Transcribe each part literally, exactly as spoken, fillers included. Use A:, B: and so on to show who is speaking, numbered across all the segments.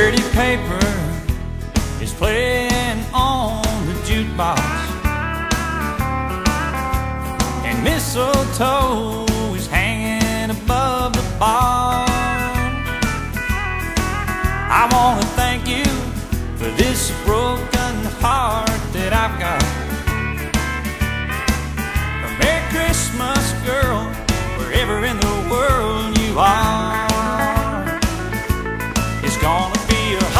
A: dirty paper is playing on the jukebox, and mistletoe is hanging above the bar. I want to thank you for this broken heart that I've got. A Merry Christmas, girl, wherever in the world you are. It's gonna be a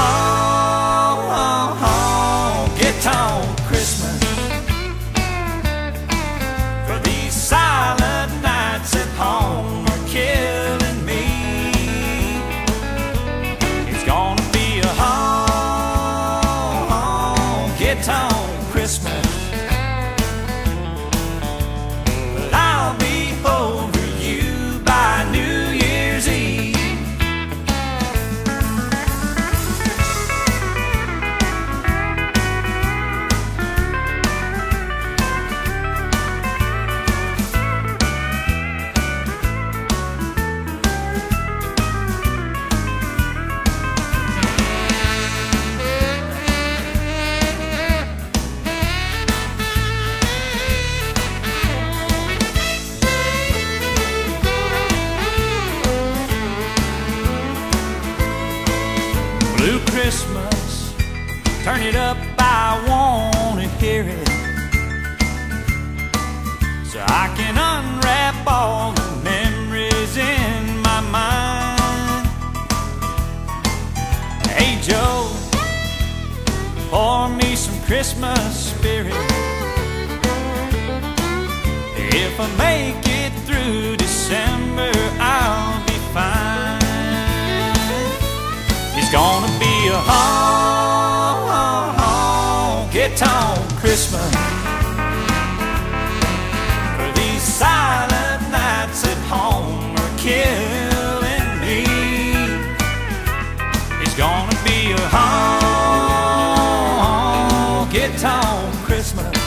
A: honky-tonk Christmas for these silent nights at home are killing me. It's gonna be a honky-tonk Christmas, but I'll be over you by New Year's Eve. Blue Christmas, turn it up, I wanna hear it, so I can unwrap all the memories in my mind. Hey Joe, pour me some Christmas spirit. If I make it through December, I'll be fine. It's gonna be a honky-tonk Christmas for these silent nights at home are killing me. It's gonna be a honky-tonk Christmas